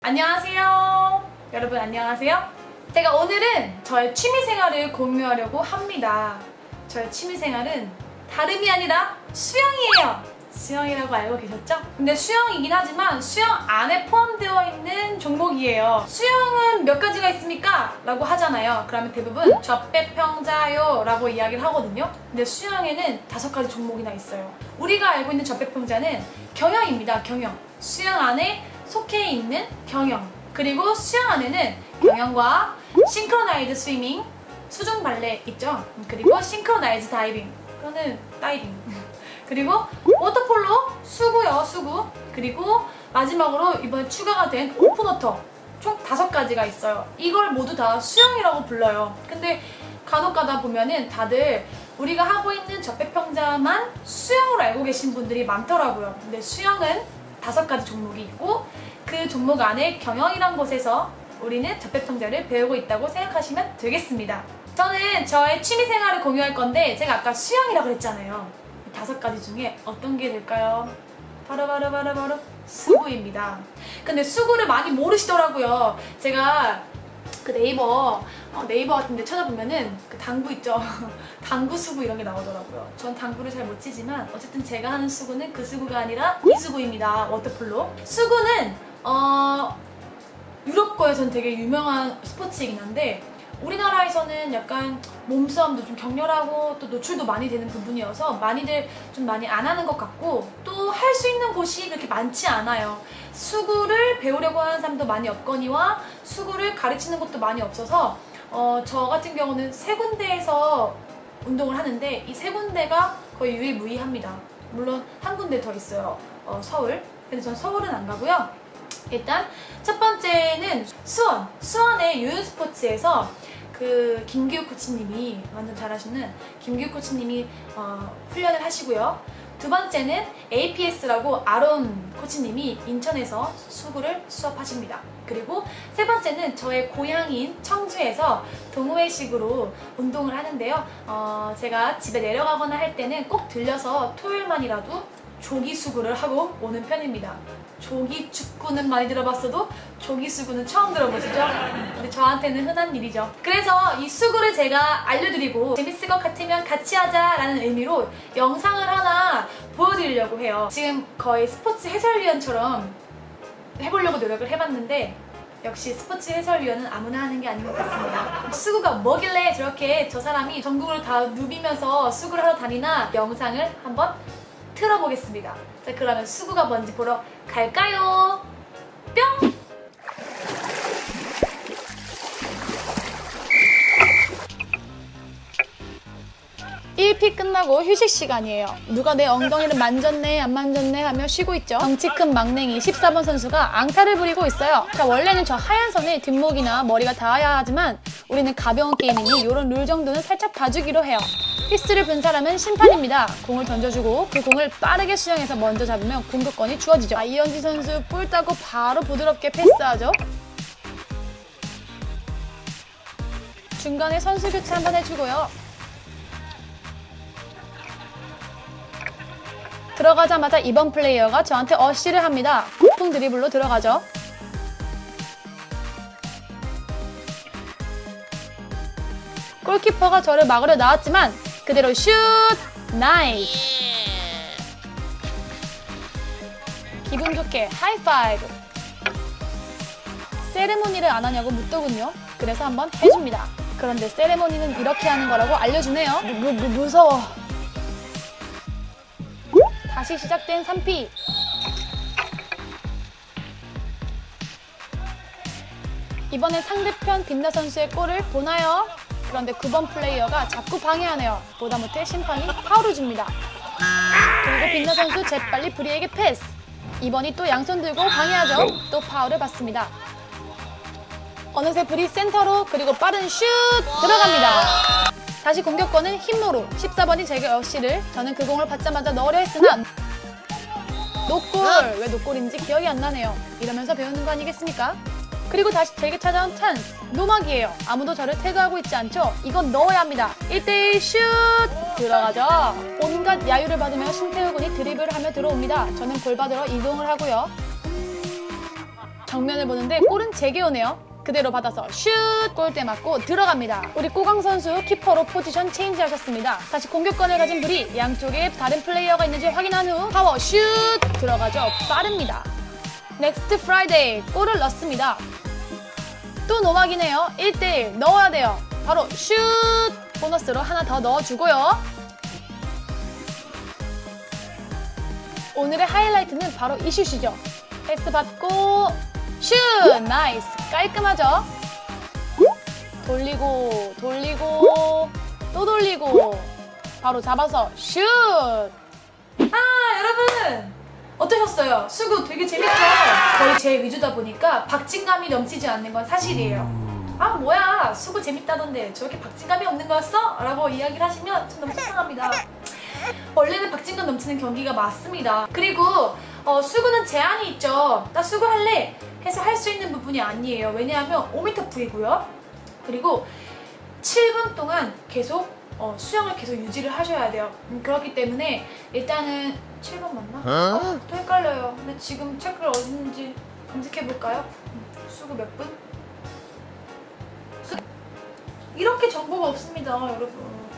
안녕하세요. 여러분 안녕하세요. 제가 오늘은 저의 취미생활을 공유하려고 합니다. 저의 취미생활은 다름이 아니라 수영이에요. 수영이라고 알고 계셨죠? 근데 수영이긴 하지만 수영 안에 포함되어 있는 종목이에요. 수영은 몇 가지가 있습니까? 라고 하잖아요. 그러면 대부분 접배평자요 라고 이야기를 하거든요. 근데 수영에는 5가지 종목이나 있어요. 우리가 알고 있는 접배평자는 경영입니다. 경영. 수영 안에 속해 있는 경영. 그리고 수영 안에는 경영과 싱크로나이즈 스위밍, 수중 발레 있죠? 그리고 싱크로나이즈 다이빙. 그거는 다이빙. 그리고 워터폴로, 수구요, 수구. 그리고 마지막으로 이번에 추가가 된 오픈워터. 총 5가지가 있어요. 이걸 모두 다 수영이라고 불러요. 근데 간혹 가다 보면은 다들 우리가 하고 있는 접배평자만 수영으로 알고 계신 분들이 많더라고요. 근데 수영은 5가지 종목이 있고 그 종목 안에 경영이란 곳에서 우리는 접배평자를 배우고 있다고 생각하시면 되겠습니다. 저는 저의 취미생활을 공유할 건데 제가 아까 수영이라고 했잖아요. 5가지 중에 어떤 게 될까요? 바로 수구입니다. 근데 수구를 많이 모르시더라고요. 제가 그 네이버 같은 데 찾아보면은 그 당구 있죠? 당구 수구 이런 게 나오더라고요. 전 당구를 잘 못 치지만 어쨌든 제가 하는 수구는 그 수구가 아니라 이 수구입니다. 워터폴로. 수구는 유럽권에서는 되게 유명한 스포츠이긴 한데 우리나라에서는 약간 몸싸움도 좀 격렬하고 또 노출도 많이 되는 부분이어서 많이들 좀 많이 안 하는 것 같고 또 할 수 있는 곳이 그렇게 많지 않아요. 수구를 배우려고 하는 사람도 많이 없거니와 수구를 가르치는 곳도 많이 없어서 저 같은 경우는 3군데에서 운동을 하는데 이 3군데가 거의 유일무이합니다. 물론 한 군데 더 있어요. 서울. 근데 전 서울은 안 가고요. 일단 첫 번째는 수원의 유유스포츠에서 그 김기욱 코치님이 완전 잘하시는 김기욱 코치님이 훈련을 하시고요. 두 번째는 APS라고 아론 코치님이 인천에서 수구를 수업하십니다. 그리고 세 번째는 저의 고향인 청주에서 동호회식으로 운동을 하는데요. 제가 집에 내려가거나 할 때는 꼭 들려서 토요일만이라도 조기수구를 하고 오는 편입니다. 조기축구는 많이 들어봤어도 조기수구는 처음 들어보시죠? 근데 저한테는 흔한 일이죠. 그래서 이 수구를 제가 알려드리고 재밌을 것 같으면 같이 하자 라는 의미로 영상을 하나 보여드리려고 해요. 지금 거의 스포츠 해설위원처럼 해보려고 노력을 해봤는데 역시 스포츠 해설위원은 아무나 하는 게 아닌 것 같습니다. 수구가 뭐길래 저렇게 저 사람이 전국을 다 누비면서 수구를 하러 다니나 영상을 한번 틀어보겠습니다. 자, 그러면 수구가 뭔지 보러 갈까요? 뿅! 1피 끝나고 휴식 시간이에요. 누가 내 엉덩이를 만졌네 안 만졌네 하며 쉬고 있죠. 덩치 큰 막냉이 14번 선수가 앙탈을 부리고 있어요. 자, 원래는 저 하얀 선에 뒷목이나 머리가 닿아야 하지만 우리는 가벼운 게임이니 이런 룰 정도는 살짝 봐주기로 해요. 피스를 분 사람은 심판입니다. 공을 던져주고 그 공을 빠르게 수영해서 먼저 잡으면 공격권이 주어지죠. 이현지 선수 볼 따고 바로 부드럽게 패스하죠. 중간에 선수 교체 한번 해주고요. 들어가자마자 이번 플레이어가 저한테 어시를 합니다. 폭풍 드리블로 들어가죠. 골키퍼가 저를 막으려 나왔지만 그대로 슛! 나이스! 기분 좋게 하이파이브! 세레모니를 안 하냐고 묻더군요. 그래서 한번 해줍니다. 그런데 세레모니는 이렇게 하는 거라고 알려주네요. 무서워. 다시 시작된 3피. 이번엔 상대편 빛나 선수의 골을 보나요? 그런데 9번 플레이어가 자꾸 방해하네요. 보다 못해 심판이 파울을 줍니다. 그리고 빛나 선수 재빨리 브리에게 패스. 이번이 또 양손 들고 방해하죠. 또 파울을 받습니다. 어느새 브리 센터로 그리고 빠른 슛 들어갑니다. 다시 공격권은 힘으로 14번이 제게 어시를 저는 그 공을 받자마자 넣으려 했으나 노골! 왜 노골인지 기억이 안 나네요. 이러면서 배우는 거 아니겠습니까? 그리고 다시 제게 찾아온 찬스! 노막이에요. 아무도 저를 태그하고 있지 않죠? 이건 넣어야 합니다. 1대1 슛! 들어가죠. 온갖 야유를 받으며 신태우 군이 드리블을 하며 들어옵니다. 저는 골 받으러 이동을 하고요. 정면을 보는데 골은 제게 오네요. 그대로 받아서 슛! 골대 맞고 들어갑니다. 우리 꼬강 선수 키퍼로 포지션 체인지 하셨습니다. 다시 공격권을 가진 불이 양쪽에 다른 플레이어가 있는지 확인한 후 파워 슛! 들어가죠. 빠릅니다. 넥스트 프라이데이 골을 넣습니다. 또 노막이네요. 1대1 넣어야 돼요. 바로 슛! 보너스로 하나 더 넣어주고요. 오늘의 하이라이트는 바로 이 슛이죠. 패스 받고 슛! 나이스! 깔끔하죠? 돌리고 돌리고 또 돌리고 바로 잡아서 슛! 여러분! 어떠셨어요? 수구 되게 재밌죠? 거의 제 위주다 보니까 박진감이 넘치지 않는 건 사실이에요. 뭐야 수구 재밌다던데 저렇게 박진감이 없는 거였어? 라고 이야기를 하시면 좀 너무 속상합니다. 원래는 박진감 넘치는 경기가 맞습니다. 그리고 수구는 제한이 있죠. 나 수구 할래 해서 할 수 있는 부분이 아니에요. 왜냐하면 5m 부이고요. 그리고 7분 동안 계속 수영을 계속 유지를 하셔야 돼요. 그렇기 때문에 일단은 7번 맞나? 또 헷갈려요. 근데 지금 체크를 어디 있는지 검색해볼까요? 수구 몇 분? 이렇게 정보가 없습니다, 여러분.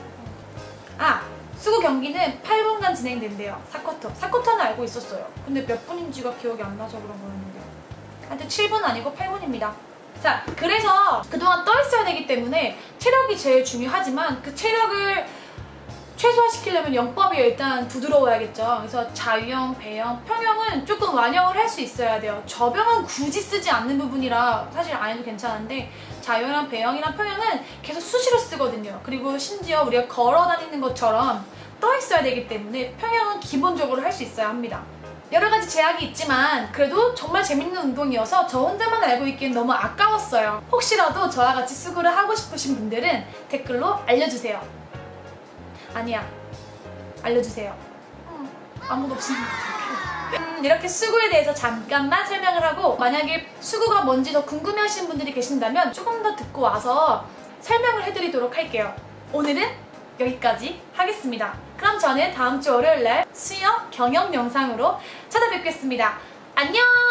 수구 경기는 8분간 진행된대요. 4쿼터. 4쿼터는 알고 있었어요. 근데 몇 분인지가 기억이 안 나서 그런 거였는데. 하여튼 7분 아니고 8분입니다. 자, 그래서 그동안 떠 있어야 되기 때문에 체력이 제일 중요하지만 그 체력을 최소화시키려면 영법이 일단 부드러워야겠죠. 그래서 자유형, 배형, 평형은 조금 완형을 할 수 있어야 돼요. 저병은 굳이 쓰지 않는 부분이라 사실 안 해도 괜찮은데 자유형, 배형이랑 평형은 계속 수시로 쓰거든요. 그리고 심지어 우리가 걸어 다니는 것처럼 떠 있어야 되기 때문에 평형은 기본적으로 할 수 있어야 합니다. 여러 가지 제약이 있지만 그래도 정말 재밌는 운동이어서 저 혼자만 알고 있기엔 너무 아까웠어요. 혹시라도 저와 같이 수구를 하고 싶으신 분들은 댓글로 알려주세요. 아니야, 알려주세요. 아무도 없으면 어떡해. 이렇게 수구에 대해서 잠깐만 설명을 하고 만약에 수구가 뭔지 더 궁금해하시는 분들이 계신다면 조금 더 듣고 와서 설명을 해드리도록 할게요. 오늘은 여기까지 하겠습니다. 그럼 저는 다음 주 월요일날 수영 경영 영상으로 찾아뵙겠습니다. 안녕!